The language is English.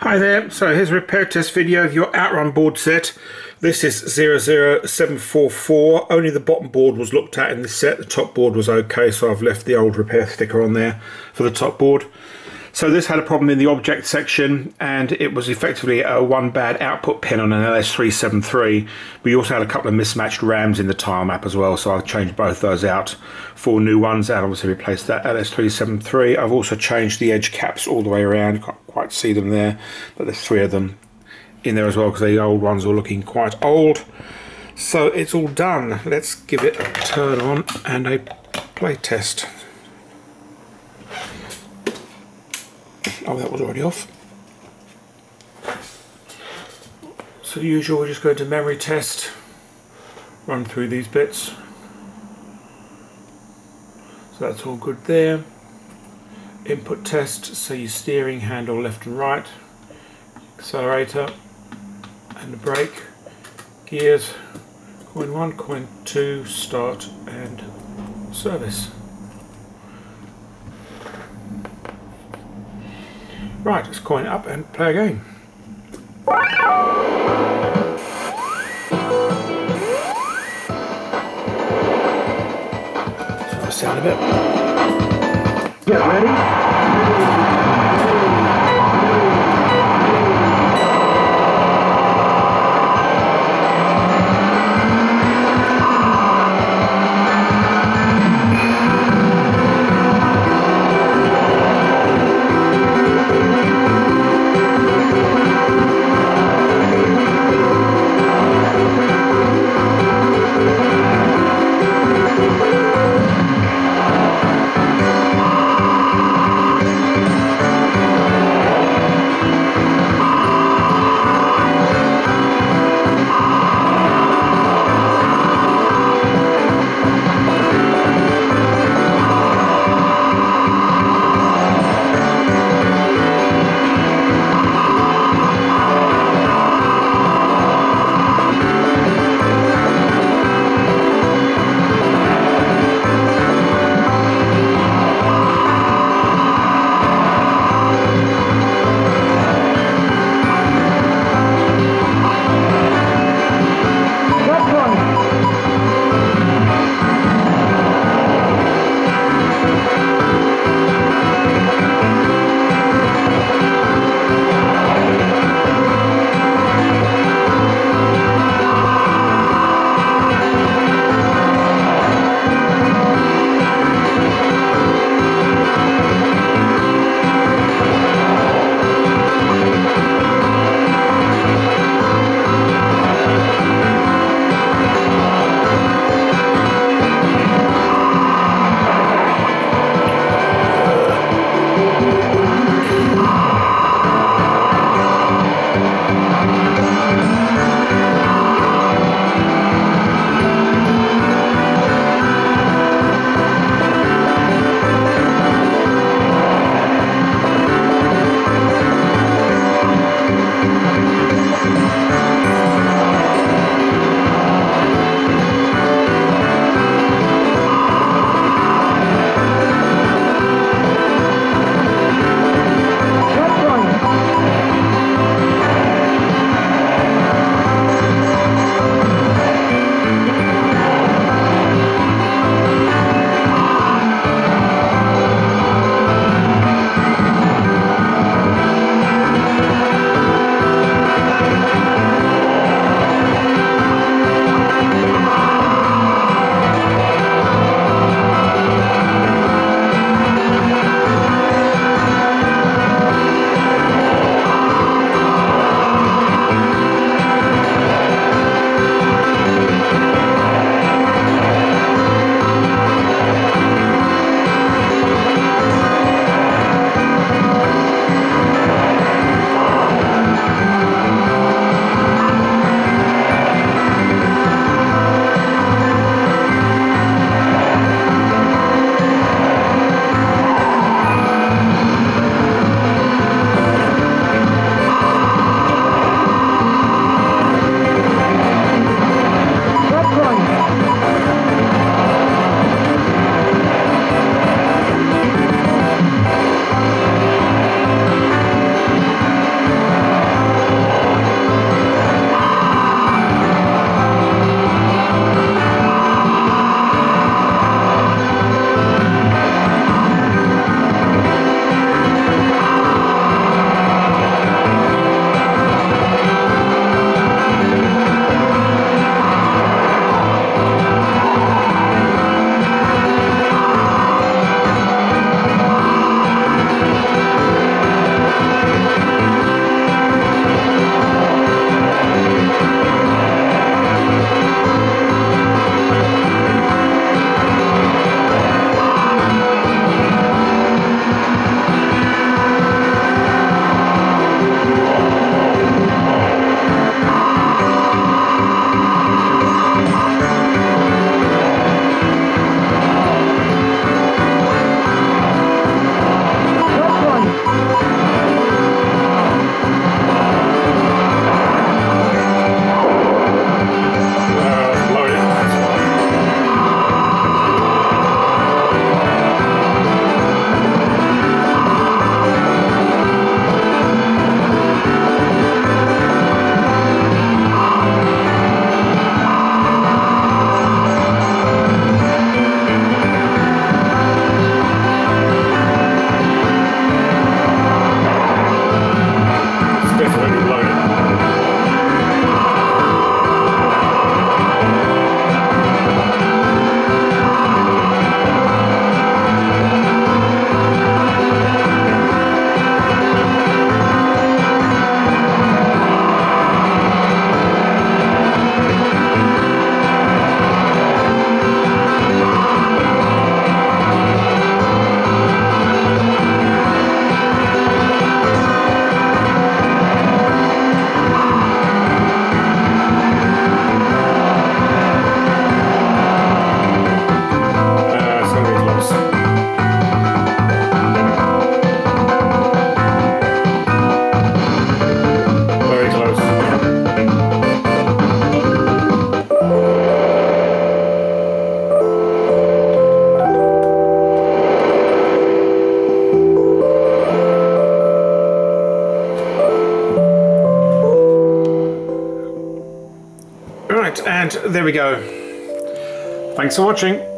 Hi there, so here's a repair test video of your Outrun board set. This is 00744. Only the bottom board was looked at in the set. The top board was okay, so I've left the old repair sticker on there for the top board. So this had a problem in the object section, and it was effectively a one bad output pin on an LS373. We also had a couple of mismatched RAMs in the tile map as well, so I've changed both those out for new ones and obviously replaced that LS373. I've also changed the edge caps all the way around. You can't quite see them there, but there's three of them in there as well because the old ones are looking quite old. So it's all done. Let's give it a turn on and a play test. Oh, that was already off. So the usual, we just go to memory test, run through these bits. So that's all good there. Input test, so your steering handle left and right, accelerator and the brake, gears, coin 1, coin 2, start and service. Right, let's coin it up and play a game. So the sound of it. Get ready. And there we go. Thanks for watching.